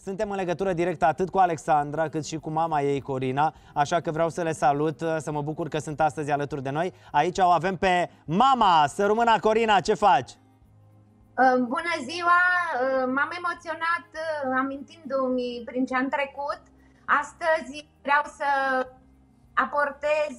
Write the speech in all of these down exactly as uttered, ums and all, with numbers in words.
Suntem în legătură directă atât cu Alexandra cât și cu mama ei, Corina, așa că vreau să le salut, să mă bucur că sunt astăzi alături de noi. Aici o avem pe mama, să rămână Corina, ce faci? Bună ziua! M-am emoționat amintindu-mi prin ce am trecut. Astăzi vreau să aportez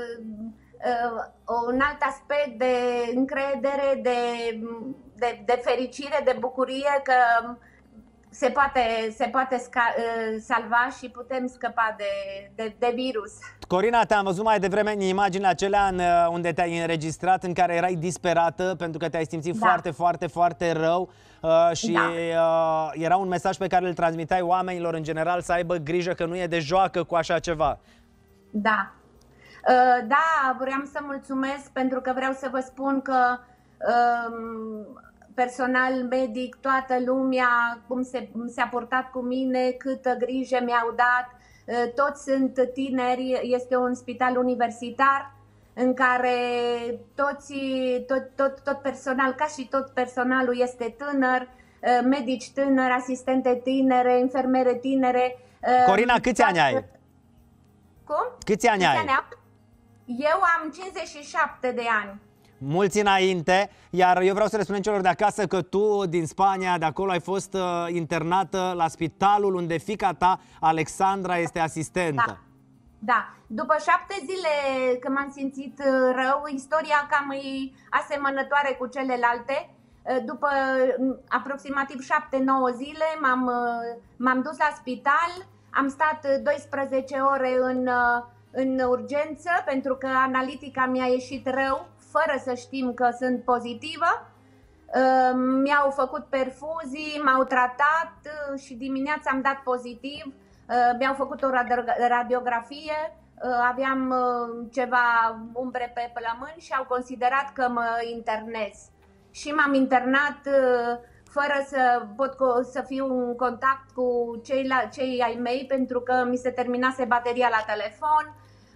un alt aspect de încredere, de, de, de fericire, de bucurie că se poate, se poate salva și putem scăpa de, de, de virus. Corina, te-am văzut mai devreme în imaginile acelea în, unde te-ai înregistrat, în care erai disperată pentru că te-ai simțit da. foarte, foarte, foarte rău uh, și da. uh, era un mesaj pe care îl transmiteai oamenilor în general, să aibă grijă că nu e de joacă cu așa ceva. Da. Uh, da, vreau să mulțumesc pentru că vreau să vă spun că uh, personal medic, toată lumea, cum se, s-a purtat cu mine, câtă grijă mi-au dat. Toți sunt tineri, este un spital universitar în care toți, tot, tot, tot personal, ca și tot personalul este tânăr, medici tânări, asistente tinere, infermere tinere. Corina, câți ani ai? Cum? Câți ani ai? Eu am cincizeci și șapte de ani. Mulți înainte, iar eu vreau să le spunem celor de acasă că tu din Spania, de acolo ai fost uh, internată la spitalul unde fiica ta, Alexandra, este asistentă. Da, da. După șapte zile când m-am simțit rău, istoria cam e asemănătoare cu celelalte. După aproximativ șapte nouă zile m-am m-am dus la spital, am stat douăsprezece ore în, în urgență pentru că analitica mi-a ieșit rău, fără să știm că sunt pozitivă. Mi-au făcut perfuzii, m-au tratat și dimineața am dat pozitiv. Mi-au făcut o radiografie, aveam ceva umbre pe plămâni și au considerat că mă internez. Și m-am internat fără să pot să fiu în contact cu cei, cei ai mei pentru că mi se terminase bateria la telefon.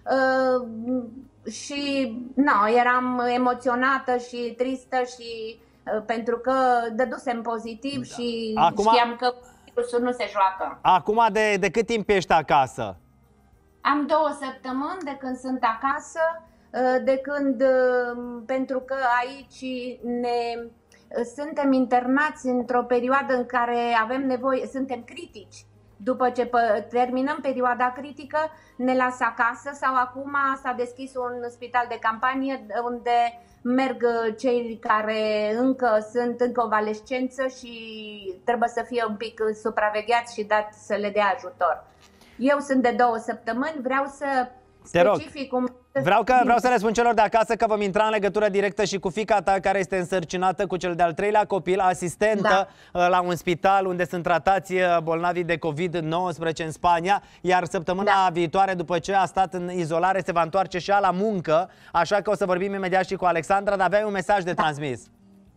Și nu, eram emoționată și tristă și pentru că dădusem pozitiv da. și acum, știam că virusul nu se joacă. Acum de, de cât timp ești acasă? Am două săptămâni de când sunt acasă, de când, pentru că aici ne, suntem internați într-o perioadă în care avem nevoie, suntem critici. După ce terminăm perioada critică, ne lasă acasă sau acum s-a deschis un spital de campanie unde merg cei care încă sunt în convalescență și trebuie să fie un pic supravegheați și dat să le dea ajutor. Eu sunt de două săptămâni, vreau să specific un... Vreau, că, vreau să le spun celor de acasă că vom intra în legătură directă și cu fiica ta care este însărcinată cu cel de-al treilea copil, asistentă da. la un spital unde sunt tratați bolnavii de COVID nouăsprezece în Spania, iar săptămâna da. viitoare, după ce a stat în izolare, se va întoarce și ea la muncă, așa că o să vorbim imediat și cu Alexandra, dar aveai un mesaj de da. transmis.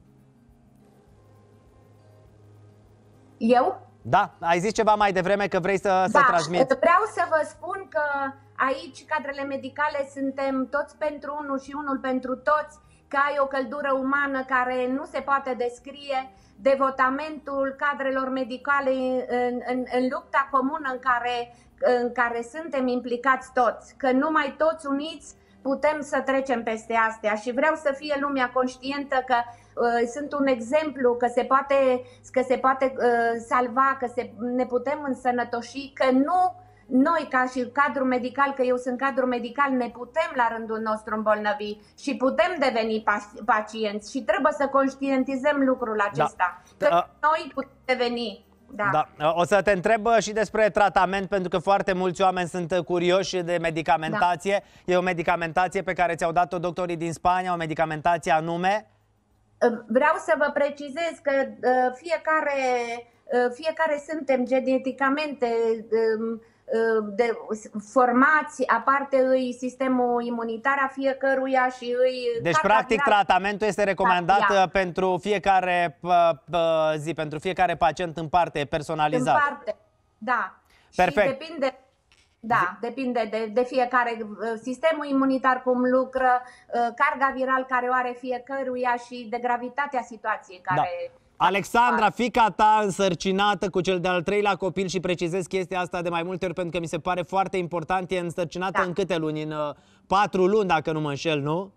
Eu? Da, ai zis ceva mai devreme că vrei să, da. să transmiți. Vreau să vă spun că aici, cadrele medicale, suntem toți pentru unul și unul pentru toți, că ai o căldură umană care nu se poate descrie, devotamentul cadrelor medicale în, în, în lupta comună în care, în care suntem implicați toți, că numai toți uniți putem să trecem peste astea și vreau să fie lumea conștientă că uh, sunt un exemplu, că se poate, că se poate uh, salva, că se, ne putem însănătoși, că nu noi ca și cadru medical, că eu sunt cadru medical, ne putem la rândul nostru îmbolnăvi și putem deveni pacienți și trebuie să conștientizăm lucrul acesta, da. că da. noi putem deveni. Da. Da. O să te întreb și despre tratament, pentru că foarte mulți oameni sunt curioși de medicamentație. Da. E o medicamentație pe care ți-au dat-o doctorii din Spania, o medicamentație anume? Vreau să vă precizez că fiecare, fiecare suntem geneticamente de formați, aparte îi sistemul imunitar a fiecăruia și îi... Deci practic tratamentul este recomandat da, pentru fiecare zi, pentru fiecare pacient în parte, personalizat. În parte, da. Perfect. Și depinde, da, depinde de, de fiecare sistemul imunitar cum lucră, carga viral care o are fiecăruia și de gravitatea situației care... Da. Alexandra, fiica ta însărcinată cu cel de-al treilea copil, și precizez chestia asta de mai multe ori pentru că mi se pare foarte important, e însărcinată Da. în câte luni? În uh, patru luni, dacă nu mă înșel, nu?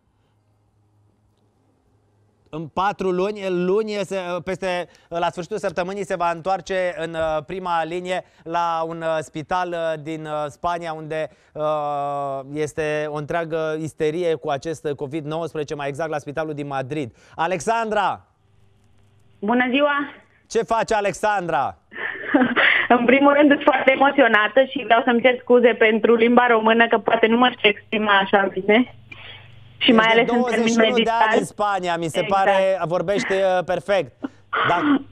În patru luni, în luni se, peste, la sfârșitul săptămânii se va întoarce în uh, prima linie la un uh, spital uh, din uh, Spania, unde uh, este o întreagă isterie cu acest COVID nouăsprezece, mai exact la spitalul din Madrid. Alexandra! Bună ziua! Ce face Alexandra? În primul rând sunt foarte emoționată și vreau să-mi cer scuze pentru limba română, că poate nu mă știu exprima așa bine. Și mai ales în termeni douăzeci și unu de medicali. ani în Spania, mi se Exact. pare, vorbește uh, perfect. Da.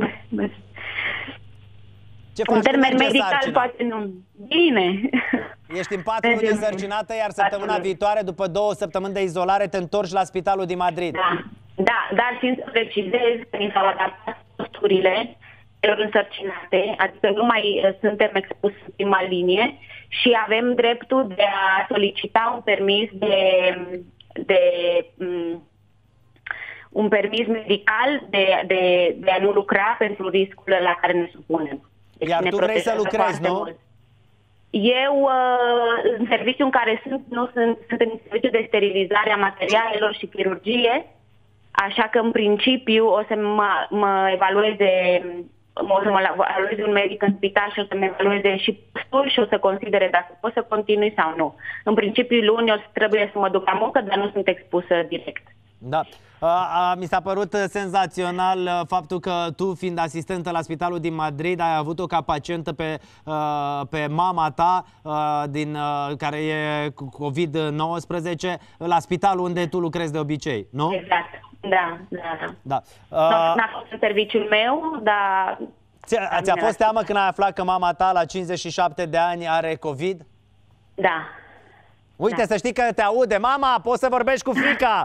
Ce faci? În termeni Cum merge medicali sarcina? poate nu. Bine. Ești în patru luni însărcinată, iar săptămâna luni. viitoare, după două săptămâni de izolare, te întorci la spitalul din Madrid. Da, da, dar țin să precizez că ni s-au adaptat posturile celor însărcinate, adică nu mai uh, suntem expuși în prima linie și avem dreptul de a solicita un permis de, de um, un permis medical de, de, de a nu lucra pentru riscul la care ne supunem. Deci Iar ne tu vrei să protejează lucrezi, foarte nu? mult. Eu, uh, în serviciul în care sunt, nu sunt, sunt în serviciu de sterilizare a materialelor și chirurgie, așa că, în principiu, o să mă, mă evalueze, o să mă evalueze un medic în spital și o să mă evalueze și postul și o să considere dacă pot să continui sau nu. În principiu, luni o să trebuie să mă duc la muncă, dar nu sunt expusă direct. Da. A, a, mi s-a părut senzațional uh, faptul că tu, fiind asistentă la spitalul din Madrid, ai avut-o ca pacientă pe, uh, pe mama ta, uh, din, uh, care e cu COVID nouăsprezece, la spitalul unde tu lucrezi de obicei, nu? Exact. Da, da, da. Da. Uh, Uh, N-a fost în serviciul meu, dar... ți-a, ți-a fost teamă când ai aflat că mama ta, la cincizeci și șapte de ani, are COVID? Da. Uite, Da. să știi că te aude. Mama, poți să vorbești cu fiica?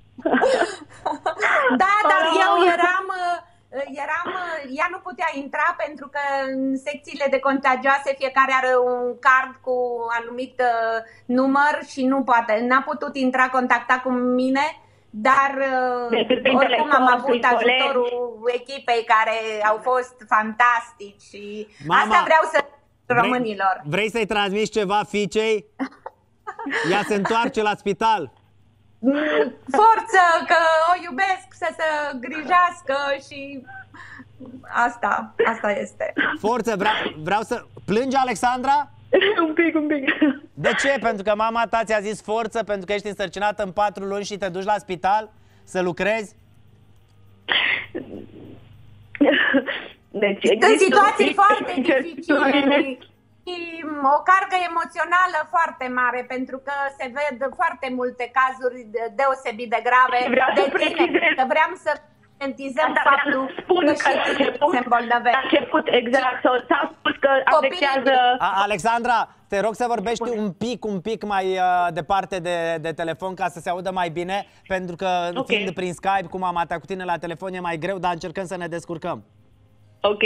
Da, dar eu eram, eram, ea nu putea intra pentru că în secțiile de contagioase fiecare are un card cu anumit uh, număr și nu poate, n-a putut intra, contacta cu mine, dar Decât prin oricum am telefon, avut prin ajutorul echipei care au fost fantastici și Mama, asta vreau să românilor. Vrei, vrei să-i transmiți ceva fiicei? Ea se întoarce la spital. Forță, că o iubesc, să se grijească și asta, asta este. Forță, vreau, vreau să... Plânge, Alexandra? un pic, un pic. De ce? Pentru că mama ta ți-a zis forță, pentru că ești însărcinată în patru luni și te duci la spital să lucrezi? Deci, Sunt situații foarte incertitudine. dificile și o cargă emoțională foarte mare, pentru că se ved foarte multe cazuri deosebit de grave Vreau de să tine, precizez. că vreau să sentizăm Asta faptul vreau să spun că că și la tine început- se îmbolnăvești. La început, exact, s-a s-a spus că afectează... A, Alexandra, te rog să vorbești un pic, un pic mai uh, departe de, de telefon ca să se audă mai bine, pentru că Ok. fiind prin Skype cu mama ta cu tine la telefon e mai greu, dar încercăm să ne descurcăm. Ok.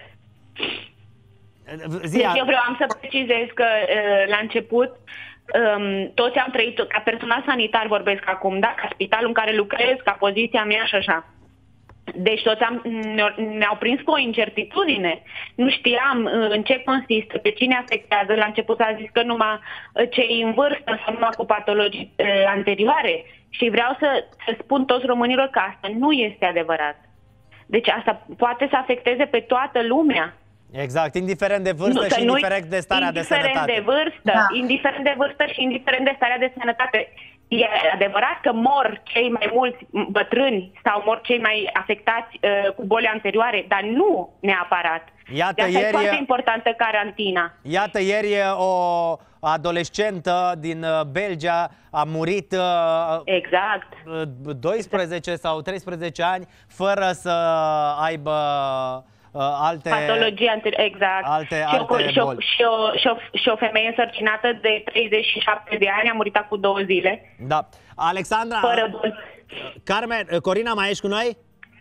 Zi, Deci eu vreau să precizez că uh, la început um, toți am trăit, ca personal sanitar vorbesc acum, da? Ca spitalul în care lucrez, ca poziția mea și așa. Deci toți am, ne-au, ne-au prins cu o incertitudine. Nu știam uh, în ce consistă, pe cine afectează. La început a zis că numai uh, cei în vârstă sau numai cu patologii uh, anterioare. Și vreau să, să spun toți românilor că asta nu este adevărat. Deci asta poate să afecteze pe toată lumea. Exact, indiferent de vârstă Nu, și să nu- indiferent de starea de indiferent sănătate. de vârstă, Da. indiferent de vârstă și indiferent de starea de sănătate. E adevărat că mor cei mai mulți bătrâni sau mor cei mai afectați uh, cu boli anterioare, dar nu neapărat. Iată, De asta ieri- e foarte importantă carantina. Iată, ieri o adolescentă din uh, Belgia a murit uh, Exact. uh, doisprezece sau treisprezece ani fără să aibă uh, alte... Patologie anterioară, exact. alte- și, o, alte și, o, boli. și, o, și, o, și o femeie însărcinată de treizeci și șapte de ani a murit cu două zile. Da. Alexandra, Fără boli. Carmen, Corina, mai ești cu noi?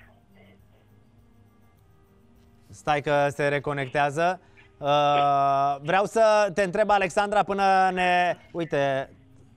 Stai că se reconectează. Uh, vreau să te întreb, Alexandra, până ne... Uite,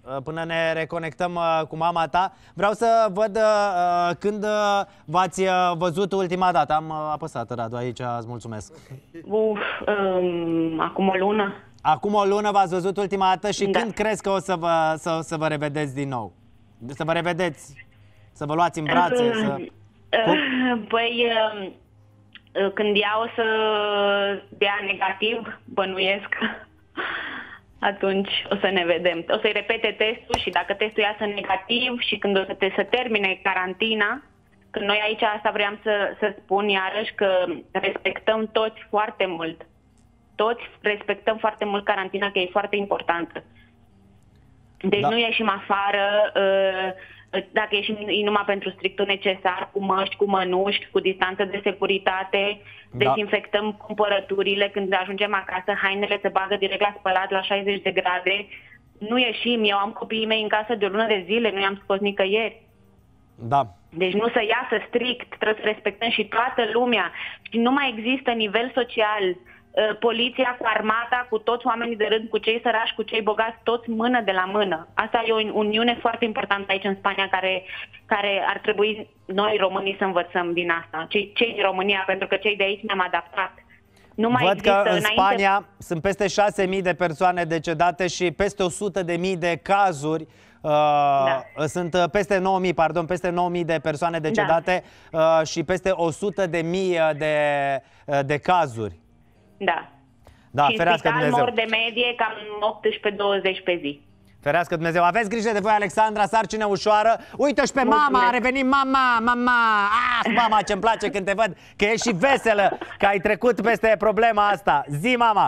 până ne reconectăm cu mama ta. Vreau să văd uh, când v-ați văzut ultima dată. Am apăsat, Radu, aici, îți mulțumesc. Uf, um, acum o lună. Acum o lună v-ați văzut ultima dată și Da. când crezi că o să vă, să, să vă revedeți din nou? Să vă revedeți, să vă luați în brațe? Să... Păi, când ea o să dea negativ, bănuiesc, atunci o să ne vedem. O să-i repete testul și dacă testul iasă negativ și când o să te să termine carantina, când noi aici asta vreau să, să spun iarăși că respectăm toți foarte mult. Toți respectăm foarte mult carantina, că e foarte importantă. Deci Da. nu ieșim afară, dacă ieșim numai pentru strictul necesar, cu măști, cu mănuși, cu distanță de securitate, Da. dezinfectăm cumpărăturile, când ajungem acasă, hainele se bagă direct la spălat la șaizeci de grade. Nu ieșim, eu am copiii mei în casă de o lună de zile, nu i-am scos nicăieri. Da. Deci nu să iasă strict, trebuie să respectăm și toată lumea. Și nu mai există nivel social. Poliția cu armata, cu toți oamenii de rând, cu cei sărași, cu cei bogați, toți mână de la mână. Asta e o uniune foarte importantă aici în Spania, care, care ar trebui noi românii să învățăm din asta. Cei, cei din România, pentru că cei de aici ne-am adaptat. Nu mai Văd există că în înainte... Spania sunt peste șase mii de persoane decedate și peste o sută de mii de cazuri. Uh, Da. Sunt peste nouă mii, pardon, peste nouă mii de persoane decedate uh, și peste o sută de mii de, de cazuri. Da. Da, și ferească spital Dumnezeu. mor de medie cam optsprezece douăzeci pe zi. Ferească Dumnezeu. Aveți grijă de voi, Alexandra, sarcină ușoară. Uite-și pe Mulțumesc. mama, a revenit mama, mama. Ah, mama, ce-mi place când te văd, că ești și veselă, că ai trecut peste problema asta. Zi, mama.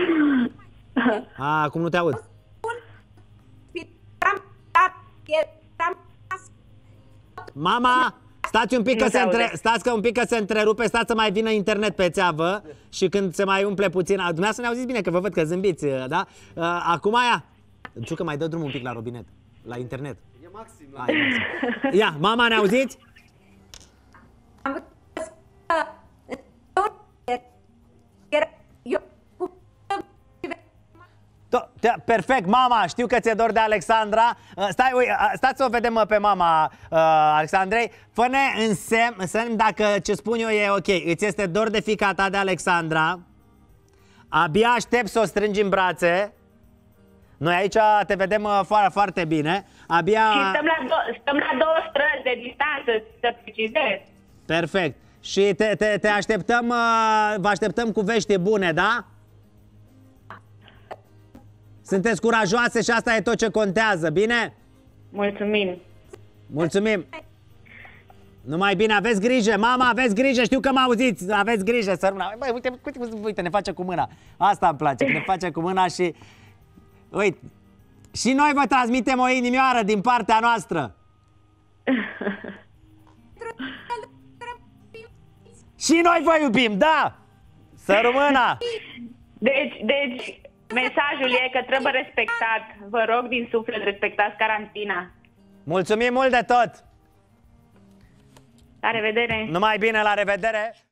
Ah, acum nu te aud. Mama, stați un pic că Nu se se între... aude. stați că un pic că se întrerupe, stați să mai vină internet pe țeavă și când se mai umple puțin. A, dumneavoastră ne-auziți bine că vă văd că zâmbiți, da? Uh, Acum aia. Ciucă, mai dă drumul un pic la robinet, la internet. E maxim. Ah, e maxim. Ia, mama, ne auziți? To- te- Perfect, mama, știu că ți-e dor de Alexandra. Uh, Stai, ui, uh, stați să o vedem uh, pe mama uh, Alexandrei. Fă-ne în semn, semn dacă ce spun eu e ok. Îți este dor de fiica ta, de Alexandra. Abia aștept să o strângi în brațe. Noi aici te vedem uh, foarte, foarte bine. Abia... Și stăm la, do- stăm la două străzi de distanță, să precizez. Perfect. Și te, te, te așteptăm, uh, vă așteptăm cu vești bune, da? Sunteți curajoase și asta e tot ce contează, bine? Mulțumim. Mulțumim! Numai bine, aveți grijă, mama, aveți grijă, știu că mă auziți, aveți grijă, sărmâna. Băi, uite, uite, uite, ne face cu mâna. Asta îmi place, că ne face cu mâna și... Uite, și noi vă transmitem o inimioară din partea noastră. Și noi vă iubim, da! Să rămână! Deci, deci, mesajul e că trebuie respectat. Vă rog din suflet, respectați carantina. Mulțumim mult de tot! La revedere! Numai bine, la revedere!